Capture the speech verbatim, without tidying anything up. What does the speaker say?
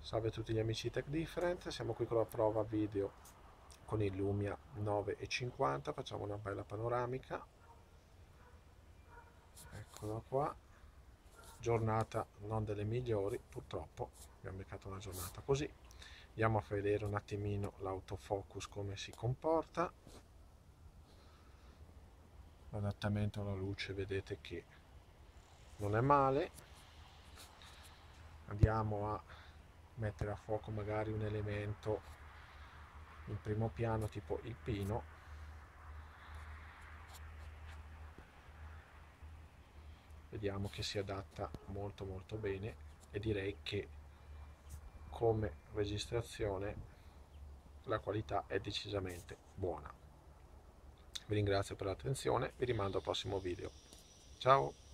Salve a tutti gli amici di Tech Different, siamo qui con la prova video con il Lumia nove e cinquanta, facciamo una bella panoramica, eccola qua, giornata non delle migliori, purtroppo abbiamo beccato una giornata così. Andiamo a vedere un attimino l'autofocus come si comporta, l'adattamento alla luce vedete che non è male. Andiamo a mettere a fuoco magari un elemento in primo piano tipo il pino, vediamo che si adatta molto molto bene e direi che come registrazione la qualità è decisamente buona. Vi ringrazio per l'attenzione, vi rimando al prossimo video. Ciao!